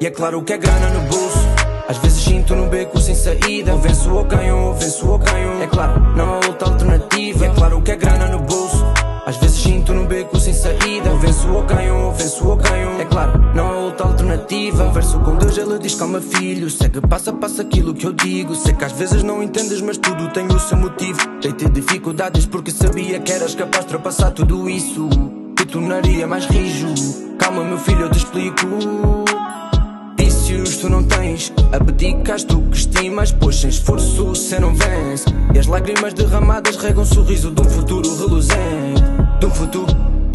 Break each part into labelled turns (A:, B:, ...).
A: E é claro que é grana no bolso. Às vezes sinto num beco sem saída. Venço ou ganho, venço ou ganho. É claro, não há outra alternativa. E é claro que é grana no bolso. Às vezes sinto num beco sem saída. Venço ou ganho, venço ou ganho. É claro, não há outra alternativa. Verso com Deus, ele diz calma filho. Segue passo a passo aquilo que eu digo. Sei que às vezes não entendes, mas tudo tem o seu motivo. Dei-te dificuldades porque sabia que eras capaz de ultrapassar tudo isso. Te tornaria mais rijo. Calma meu filho, eu te explico. Vícios tu não tens, abdicas do que estimas, pois sem esforço cê não vence. E as lágrimas derramadas regam o sorriso de um futuro reluzente. De um futuro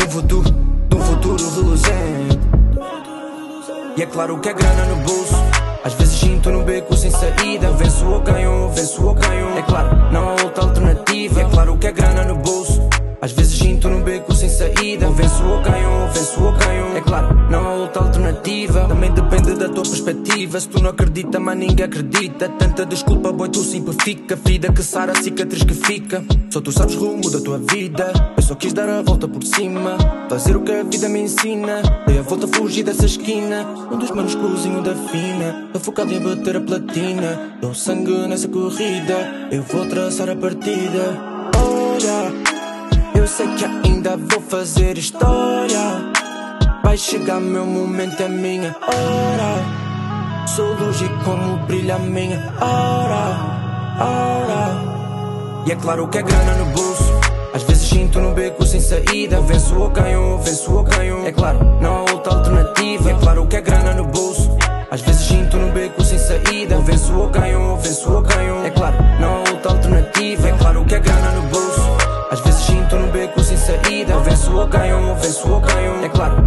A: reluzente. E é claro que é grana no bolso. Às vezes sinto num beco sem saída. Venço ou ganho, venço ou ganho. É claro, não há outra alternativa. E é claro que é grana no bolso. Às vezes sinto num beco sem saída. Venço ou ganho, venço ou ganho. É claro, não há outra alternativa. Também depende da tua perspectiva. Se tu não acredita, mas ninguém acredita. Tanta desculpa, boy, tu simplifica. Ferida que sara, cicatriz que fica. Só tu sabes rumo da tua vida. Eu só quis dar a volta por cima, fazer o que a vida me ensina. Dei a volta, fugir dessa esquina. Um dos manos cozinho da fina. Tô focado em bater a platina. Dou sangue nessa corrida. Eu vou traçar a partida. Olha, eu sei que ainda vou fazer história. Vai chegar meu momento, é minha hora. Sou luz e como brilha a minha aura. E é claro que é grana no bolso. Às vezes sinto num beco sem saída. Venço ou ganho, venço ou ganho. É claro, não há outra alternativa. E é claro que é grana no bolso. Às vezes sinto num beco sem saída. Venço ou ganho, venço ou ganho. É claro, não há outra alternativa. É claro que é grana no bolso. Às vezes sinto num beco sem saída. Venço ou ganho, venço ou ganho. É claro,